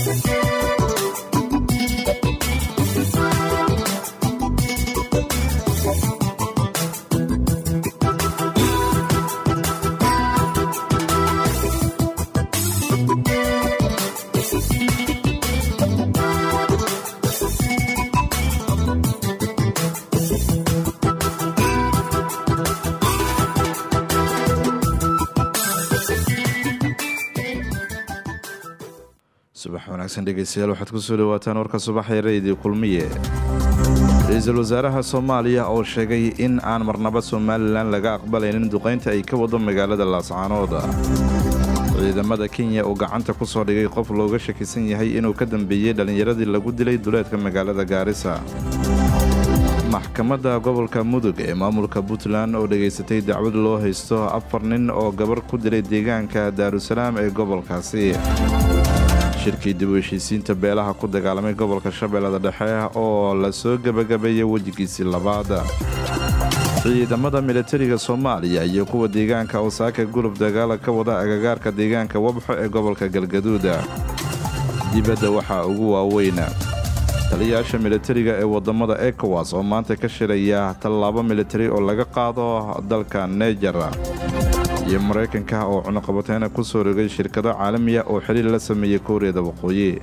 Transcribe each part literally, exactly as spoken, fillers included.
subax wanaagsan dhegeystayaal waxaad ku soo dhawaataan warka subaxee radio kulmiye. Ra'iisul Wasaaraha Soomaaliya oo sheegay in aan marnaba Somaliland laga aqbalaynin duqeynta ay ka wado magaalada Laascaanood. Ciidamada Kenya oo gacanta ku soo dhigay qof looga shakisan yahay inuu ka dambeeyay dhalinyaradii lagu dilay duleedka magaalada Gaarisa. Maxkamadda gobolka Mudug ee maamulka Puntland oo dhageysatay dacwad loo haysto afar nin oo gabar ku dilay deegaanka Daarusalaam ee gobolkaasi. shirkii dib u heshiisiinta beelaha ku dagaalamay gobolka Shabeellada Dhexe oo la soo gabagabeeyay wajigiisii labaad. ciidamada militariga Soomaaliya iyo kuwa deegaanka Osaaka gurub dagaal ka wada agagaarka deegaanka Wabxo ee gobolka Galgaduud. dibadda waxaa ugu waaweyn taliyaasha militariga ee wadamada ECOWAS oo maanta ka shiraya tallaabo militari oo laga qaado dalka Niger. iyo Mareykanka oo cunaqabateena ku soo rogay shirkado caalamiya oo xiriir la sameeyay Kooriyada Waqooyi.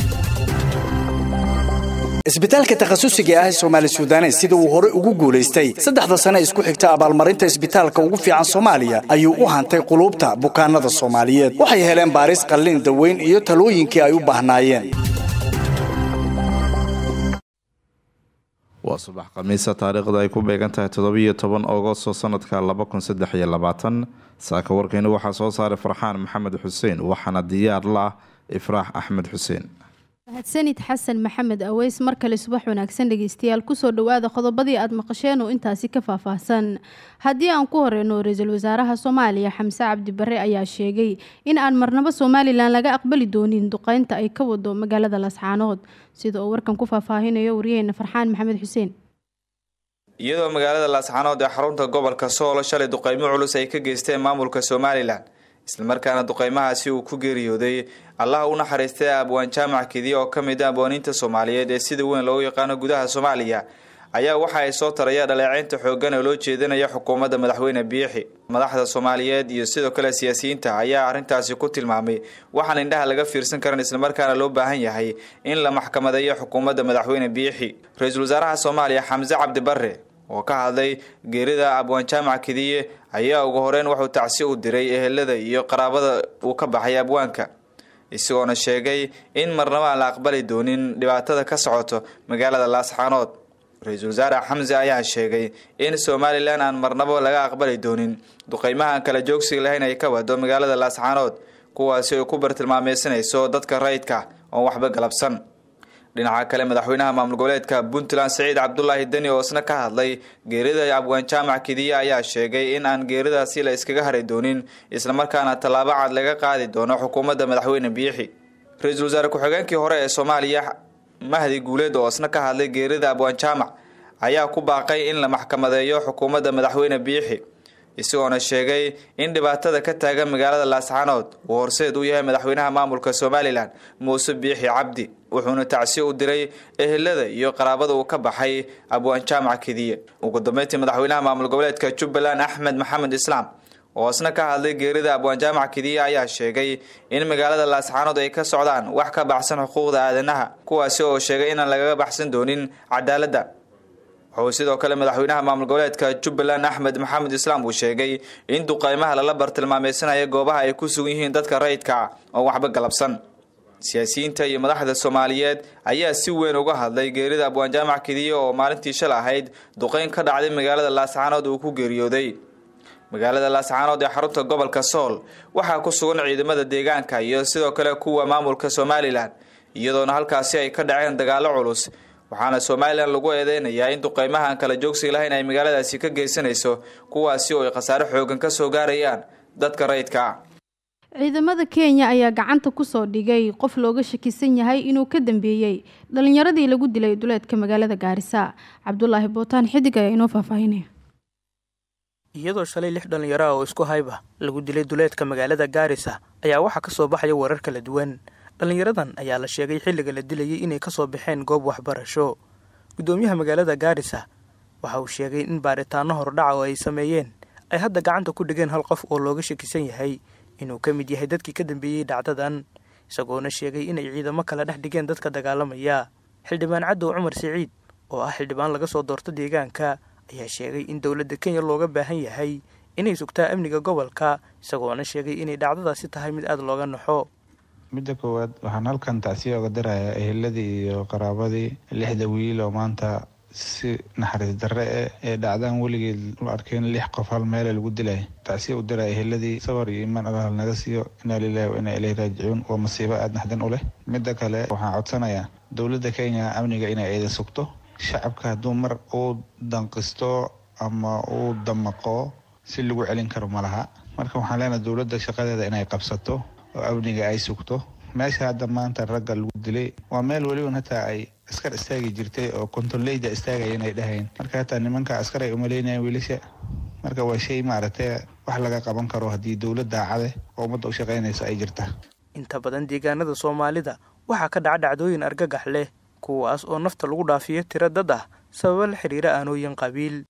isbitaalka takhasusiga ah ee Soomaali Suudaan sida uu hore ugu guuleystay saddexda sano isku xigta abaalmarinta isbitaalka ugu fiican Soomaaliya ayuu u hantay qulubta bukaanada Soomaaliyeed. waxay heleen baaris qalliin daweyn iyo talooyinkii ay u baahnaayeen. waa subax khamiisa taariikhda ay ku beegan tahay toddoba iyo toban Agoosto sanadka laba kun saddex iyo labaatan. saaka warkeena waxaa soo saaray Farxaan Maxamed Xuseen waxaana diyaar la Ifraax Axmed Xuseen. mahadsanid xasan maxamed aweys mar kale subax wanaagsan dhageystayaal ku soo dhawaada qodobadii aad maqasheen oo intaasi ka faahfaahsan. haddii aan ku horeyno Ra'iisul Wasaaraha Soomaaliya Xamse Cabdi Barre ayaa sheegay in aan marnaba Somaliland laga aqbali doonin duqeynta ay ka wado magaalada Laascaanood sida uu warkan ku faahfaahinayo wariyeena Farxaan Maxamed Xuseen. iyadoo magaalada Laascaanood ee xarunta gobolka Sool shalay duqeymo culus ay ka geysteen maamulka Somaliland isla markaana duqeymahaasi uu ku geeriyooday Allah u naxariistay abwaan jaamac kidi oo kamid ah abwaaniinta Soomaaliyeed ee sida weyn loo yaqaan gudaha Soomaaliya ayaa waxa ay soo taraya dhaleeceynta xooggan oo loo jeedinayo xukuumadda madaxweyne Biixi. madaxda Soomaaliyeed iyo sidoo kale siyaasiyiinta ayaa arintaasi ku tilmaamay waxaan indhaha laga fiirsan karin isla markaana loo baahan yahay in la maxkamadeeyo xukuumadda madaxweyne Biixi. Ra'iisul Wasaaraha Soomaaliya Xamse Cabdi Barre oo ka hadlay geerida abwaan jaamac kidi ayaa ugu horeen wuxuu tacsi u diray ehelada iyo qaraabada uu ka baxay abwaanka isagoona sheegay in marnaba la aqbali doonin dhibaatada ka socoto magaalada Laascaanood. Ra'iisul Wasaare Xamse ayaa sheegay in Somaliland aan marnaba laga aqbali doonin duqeymaha kala joogsiga lahayn ay ka wado magaalada Laascaanood kuwaasi oo ku bartilmaameedsanayso dadka rayidka oo waxba galabsan. dhinaca kale madaxweynaha maamul goboleedka Puntland Saciid Cabdullaahi Dani oo isna ka hadlay geerida abwaan jaamac kidi ayaa sheegay in aan geeridaasi la iskaga haray doonin isla markaana tallaabo cad laga qaadi doono xukuumadda madaxweyne Biixi. Ra'iisul Wasaare ku-xigeenkii hore ee Soomaaliya Mahdi Guuleed oo isna ka hadlay geerida abwaan jaamac ayaa ku baaqay in la maxkamadeeyo xukuumadda madaxweyne Biixi isagoona sheegay in dhibaatada ka taagan magaalada Laascaanood uu horseed u yahay madaxweynaha maamulka Somaliland Muuse Biixi Cabdi. wuxuuna tacsi u diray ehelada iyo qaraabada uu ka baxay abwaan jaamac kidi. ugu dambeyntii madaxweynaha maamul goboleedka Jubbaland Axmed Maxamed Islaam oo isna ka hadlay geerida abwaan jaamac kidi ayaa sheegay in magaalada Laascaanood ay ka socdaan wax ka baxsan xuquuqda aadanaha kuwaasi oo sheegay in laga baxsan doonin cadaaladda. wuxuu sidoo kale madaxweynaha maamul goboleedka Jubbaland Axmed Maxamed Islaam uu sheegay in duqeymaha lala bartilmaameysanayo goobaha ay ku sugan yihiin dadka rayidka oo waxba galabsan. siyaasiyiinta iyo madaxda Soomaaliyeed ayaa si weyn uga hadlay geerida abwaan jaamac kidi oo maalintii shal ahayd duqeyn ka dhacday magaalada Laascaanood uu ku geeriyooday. magaalada Laascaanood ee xarunta gobolka Sool waxaa ku sugan ciidamada deegaanka iyo sidoo kale kuwa maamulka Somaliland iyadoona halkaasi ay ka dhaceen dagaalo culus waxaana Somaliland lagu eedeynayaa in duqeymaha kala joogsiga lahayn ay magaaladaasi ka geysanayso kuwaasi oo ay khasaare xoogan ka soo gaarayaan dadka rayidka ah. ciidamada Kenya ayaa gacanta ku soo dhigay qof looga shakisan yahay inuu ka dambeeyay dhalinyaradii lagu dilay duleedka magaalada Gaarisa. Cabdullaahi Bootaan xidig ayaa inoo faahfaahinaya. iyadoo shalay lix dhalinyaro oo isku hayba lagu dilay duleedka magaalada Gaarisa ayaa waxa ka soo baxaya warar kala duwan. dhallinyaradan ayaa la sheegay xilliga la dilayay inay ka soo baxeen goob waxbarasho. Gudoomiyaha magaalada Gaarisa waxa uu sheegay in baaritaano hordhac oo ay sameeyeen ay hadda gacanta ku dhigeen hal qof oo looga shakisan yahay inuu ka mid yahay dadkii ka dambeeyay dhacdadan, isagoona sheegay inay ciidamo kala dhex dhigeen dadka dagaalamaya. Xildhibaan Cadow Cumar Siciid oo ah xildhibaan laga soo doorto deegaanka ayaa sheegay in dowladda Kenya looga baahan yahay inay sugtaa amniga gobolka, isagoona sheegay inay dhacdadaasi tahay mid aad looga naxo. midda koowaad waxaan halkan tacsiyo uga dirayaa eheladii iyo qaraabadii lixda wiil oo maanta si naxariis darre eh ee dhacdaan weligeed la arkeen lix qof hal meel lagu dilay. tacsiyo u diraa eheladii sabar iyo iimaan Allah naga siiyo inna lillahi wa inna ilayhi raaji'uun. waa masiibo aad naxdin u leh. midda kale waxaan codsanayaa dowladda Kenya amniga inay eeda sugto. shacabka hadduu mar uu danqisto ama uu damaqo si lagu celin karo malaha. marka waxaan leenahay dowladda shaqadeeda inay qabsato oo amniga ay sugto. meesha hadda maanta ragga lagu dilay waa meel waliba hataa ay askar istaagi jirtay oo kontonleyda istaagayeen ay dhahayn. marka hataa nimanka askar ay umaleynayaan wiilasha. marka waa shay maaragtay wax laga qaban karo haddii dowladda cade oo ummadda u shaqaynaysa ay jirta. inta badan deegaanada Soomaalida waxaa ka dhaca dhacdooyin argagax leh kuwaas oo nafta lagu dhaafiyo tiro dad ah sabab la xiriira aanooyin qabiil.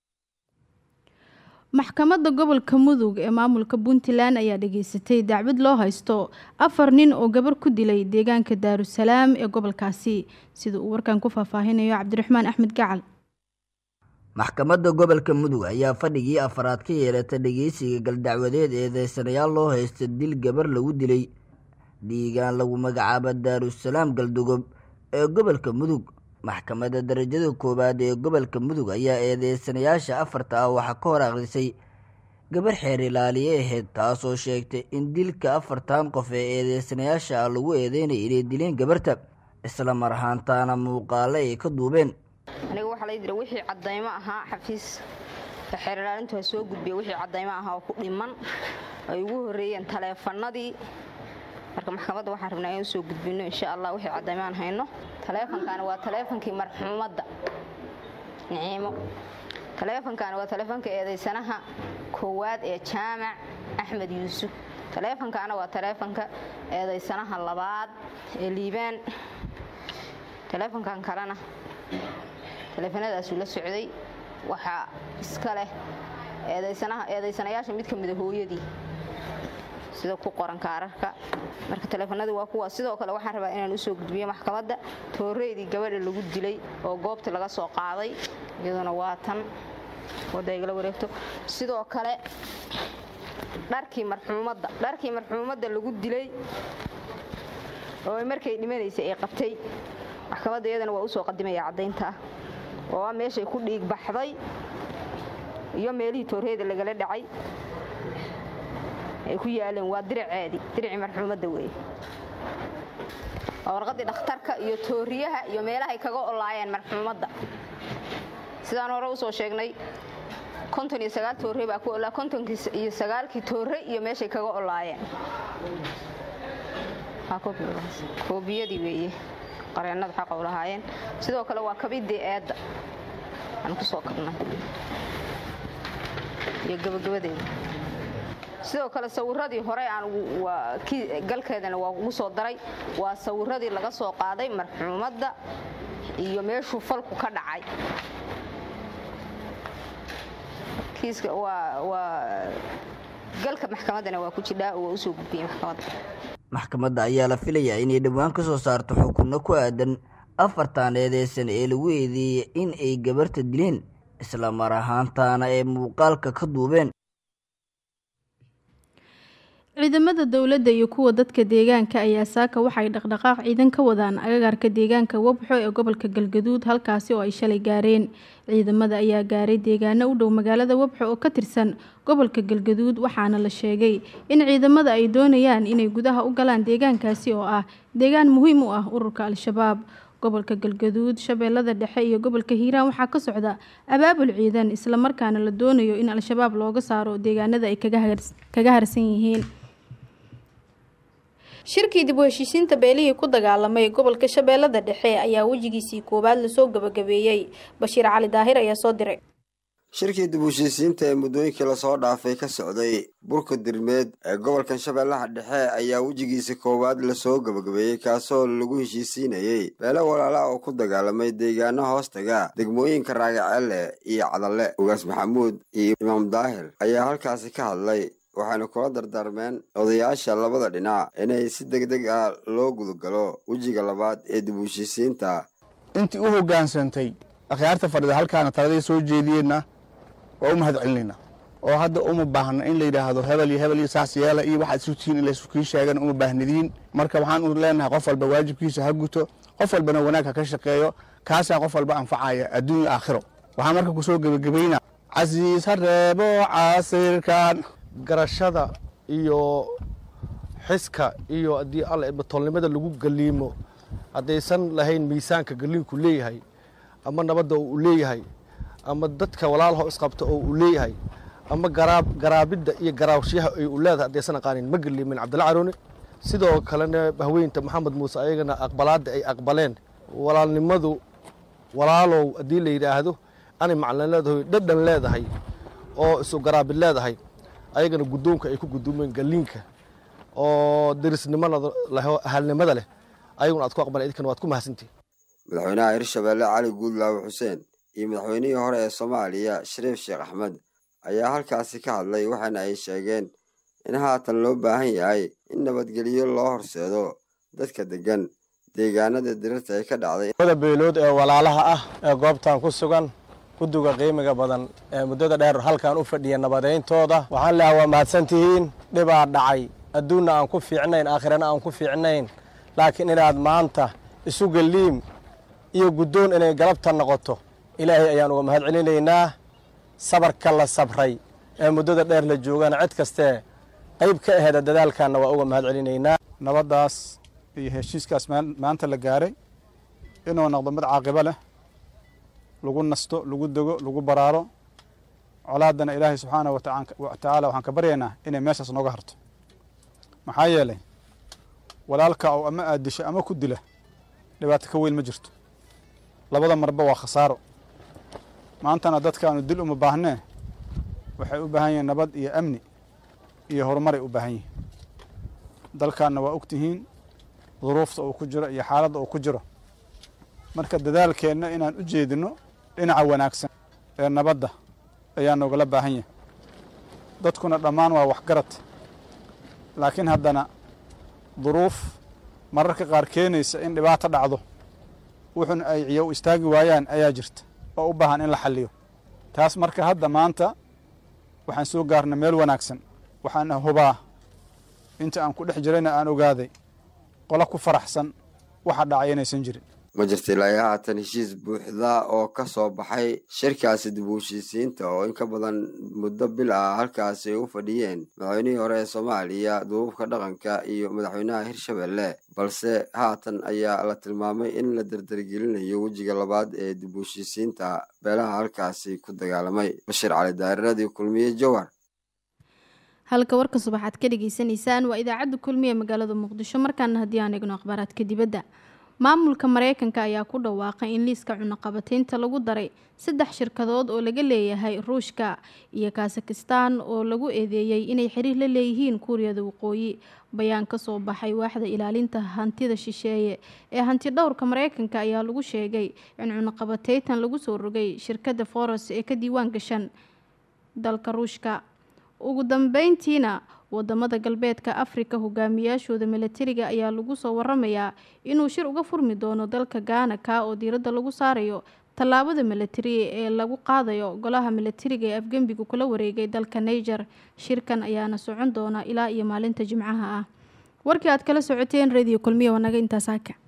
maxkamadda gobolka Mudug ee maamulka Puntland ayaa dhageysatay dacwad loo haysto afar nin oo gabar ku dilay deegaanka Daarusalaam ee gobolkaasi, sida uu warkan ku faahfaahinayo Cabdiraxmaan Axmed Gacal. maxkamadda gobolka Mudug ayaa fadhigii afraad ka yeelatay dhageysiga gal dacwadeed ee deesaneyaal loo haysto dil gabar lagu dilay deegaan lagu magacaabo Daarusalaam Galdugob ee gobolka Mudug. maxkamadda darajada koowaad ee gobolka Mudug ayaa eedeysanayaasha afarta ah waxa ka hor aqrisay gabar xeer ilaaliye ahayd taasoo sheegtay in dilka afartan qof ee eedeysanayaasha lagu eedeynay inay dileen gabarta isla mar ahaantaana muuqaale ay ka duubeen. aniga waxa la yidhi wixii cadeymo ahaa xafiis xeer ilaalintu soo gudbiyay wixii cadeymo ahaa oo ku dhiman ay ugu horeeyeen taleefanadii. marka maxkamadda waxaan rabnaa inaan soo gudbino insha Allah wixii cadeymaan hayno. taleefankan waa taleefankii marxuumadda Naciimo. taleefankan waa taleefanka eedeysanaha koowaad ee Jaamac Axmed Yuusuf. taleefankan waa taleefanka eedeysanaha labaad ee Liibaan. taleefankan kalena taleefanadaas uu la socday waxa iska leh eedeysanaha eedeysanayaasha mid kamid ah hooyadii sida ku qoran kaararka. marka taleefanadu waa kuwa. sidoo kale waxaan rabaa inaan u soo gudbiyo maxkamadda tooreedii gabadha lagu dilay oo goobta laga soo qaaday iyaduna waa tan wadayga la wareegto. sidoo kale dharkii marxuumadda dharkii marxuumadda lagu dilay oo markay dhimanaysay ay qabtay maxkamadda iyadana waa u soo qadimaya cadeynta oo meeshay ku dhiig baxday iyo meelihii tooreeda lagala dhacay ay ku yaaleen waa diraceedi diraci marxuumadda weey. warqadii dhakhtarka iyo tooriyaha iyo meelaha ay kaga olaayeen marxuumadda sidaan hore u soo sheegnay konton iyo sagaal toore baa ku olaa konton iyo sagaal ki toore iyo meeshay kaga olaayeen ha koobiyadii weeye qareenada xaq u lahaayeen. sidoo kale waa kabidii eedda aan ku soo kabnay iyo gabagabadeeda. sidoo kale sawiradii hore aan waa galkeedana waa ugu soo daray waa sawiradii laga soo qaaday marxuumadda iyo meeshuu falku ka dhacay. kiiska waa waa galka maxkamadana waa ku jidhaa oo u soo gudbiyay maxkamadda. maxkamadda ayaa la filayaa inay dhawaan ka soo saarto xukunno ku aadan afartan eedeysan ee lagu eedeeyay in ay gabarta dileen isla mar ahaantaana ay muuqaalka ka duubeen. ciidamada dawladda iyo kuwa dadka deegaanka ayaa saaka waxay dhaqdhaqaaq ciidan ka wadaan agagaarka deegaanka Wabxo ee gobolka Galgaduud halkaasi oo ay shalay gaareen. ciidamada ayaa gaaray deegaano u dhow magaalada Wabxo oo ka tirsan gobolka Galgaduud waxaana la sheegay in ciidamada ay doonayaan inay gudaha u galaan deegaankaasi oo ah deegaan muhiim u ah ururka Al-Shabaab. gobolka Galgaduud, Shabeellada Dhexe iyo gobolka Hiiraan waxaa ka socda abaabul ciidan isla markaana la doonayo in Al-Shabaab looga saaro deegaanada ay kaga harsan yihiin. shirkii dib u heshiisiinta beelihii ku dagaalamay gobolka Shabeellada Dhexe ayaa wajigiisii koobaad la soo gabagabeeyay. Bashiir Cali Daahir ayaa soo diray. shirkii dib u heshiisiinta ee muddooyinkii lasoo dhaafay ka socday burka dirmeed ee gobolkan shabeellaha dhexe ayaa wejigiisa koowaad lasoo gabagabeeyey kaasoo lagu heshiisiinayey beelo walaala oo ku dagaalamay deegaano hoostaga degmooyinka Raagaceelle iyo Cadalle. Ugaas Maxamuud iyo Imaam Daahir ayaa halkaasi ka hadlay waxaana kula dardaarmeen odayaasha labada dhinac inay si degdeg ah loo gudagalo wejiga labaad ee dib u heshiisiinta. intii u hogaansantay akhyaarta fadhida halkaana taladii soo jeediyeenna waa u mahad celinayna oo hadda uma baahna in la yiraahdo hebel iyo hebel iyo saas yeela iyo waxa isu tiin in la isku sheegan uma baahnidin. marka waxaan u leenahay qof walba waajibkiisa ha guto, qof walbana wanaag ka shaqeeyo, kaas qof walba anfacaya adduun iyo aakhiro. waxaan marka ku soo gabagabeynaa casiis hareebo caasirkan garashada iyo xiska iyo hadii alla batolnimada lagu galiimo haddaysan lahayn miisaanka galiinku leeyahay ama nabadda uu leeyahay ama dadka walaalaha isqabta oo uu leeyahay ama garaab garaabida iyo garaawshiyaha ay u leedahay haddaysan qaanin ma galiimin Cabdalla Caroone. sidoo kalena bahweynta Maxamed Muuse ayagana aqbalaada ay aqbaleen walaalnimadu walaalow hadii la yiraahdo ani maclan leedahay dhadhan leedahay oo isu garaabid leedahay ayagana guddoonka ay ku guddoomeen galiinka oo dirisnimada leh ahalnimada leh ayaguna aad ku aqbalay idinkan waad ku mahadsantii. madaxweynaha Hirshabeelle Cali Guudlaawe Xuseen iyo madaxweynihii hore ee Soomaaliya Shariif Sheekh Axmed ayaa halkaasi ka hadlay waxaana ay sheegeen in haatan loo baahan yahay in nabadgelyo loo horseedo dadka degan deegaanada dirirta ay ka dhacday. wada beelood ee walaalaha ah ee goobtan ku sugan guddiga qiimiga badan ee muddada dheer halkan u fadhiya nabadayntooda waxaan leeyahay waa mahadsantihiin. dhibaa dhacay adduunna aan ku fiicnayn aakhirana aan ku fiicnayn laakiin inaad maanta isu galiim iyo guddoon inay galabta noqoto ilaahay ayaan uga mahad celinaynaa. sabarka la sabray ee muddada dheer la joogana cid kaste qayb ka ahayd dadaalkaana waa uga mahad celinaynaa. nabadaas iyo heshiiskaas maanta la gaaray inuu noqdo mid caaqibo leh lagu nasto lagu dego lagu baraaro colaadana ilaahay subxaanahu wa tacaala waxaan ka baryaynaa inay meeshaas nooga harto. maxaa yeelay walaalka oo ama aad disho ama ku dila dhibaato ka weyn ma jirto, labada marba waa khasaaro. maantana dadkaanu dil uma baahnee waxay u baahan yihiin nabad iyo amni iyo horumaray u baahan yihiin. dalkaanna waa ogtihiin duruufta uu ku jiro iyo xaaladda uu ku jiro. marka dadaalkeenna inaan u jeedino dhinaca wanaagsan ee nabadda ayaa noogala baahan yahay. dadkuna dhammaan waa waxgarad, laakiin haddana duruuf mararka qaar keenaysa in dhibaato dhacdo wuxuuna ay ciyow istaagi waayaan ayaa jirta oo u baahan in la xalliyo. taas marka hadda maanta waxaan soo gaarnay meel wanaagsan. waxaan hubaa inta aan ku dhex jirayna aan ogaaday qola ku faraxsan waxa dhacay inaysan jirin. ma jirta ilaa haatan heshiis buuxda oo ka soo baxay shirkaasi dib u heshiisiinta oo in ka badan muddo bil ah halkaasi u fadhiyeen madaxweynihii hore ee Soomaaliya duubka dhaqanka iyo madaxweynaha Hirshabeelle, balse haatan ayaa la tilmaamay in la dardargelinayo wejiga labaad ee dib u heshiisiinta beelaha halkaasi ku dagaalamay. Bashir Cali Daaradii Kulmiye Jawhar. halka warka subaxaad ka dhageysanaysaan waa idaacadda Kulmiye magaalada Muqdisho. markaana haddii aan eegno akhbaaraadka dibadda, maamulka Mareykanka ayaa ku dhawaaqay in liiska cunaqabataynta lagu daray saddex shirkadood oo laga leeyahay Ruushka iyo Kazakhstan oo lagu eedeeyay inay xiriir la leeyihiin Kuuriyada Waqooyi. bayaan ka soo baxay waaxda ilaalinta hantida shisheeye ee hanti dhowrka Mareykanka ayaa lagu sheegay in cunaqabatayntan lagu soo rogay shirkadda Foros ee ka diiwaan gashan dalka Ruushka. ugu dambeyntiina wadamada galbeedka Afrika hogaamiyaashooda militariga ayaa lagu soo waramayaa inuu shir uga furmi doono dalka Ghana ka oo diiradda lagu saarayo tallaabada militari ee lagu qaadayo golaha militariga ee afgembiga kula wareegay dalka Niger. shirkan ayaana socon doona ilaa iyo maalinta Jimcaha ah. warkii aad kala socoteen Radio Kulmiye wanaga intaas.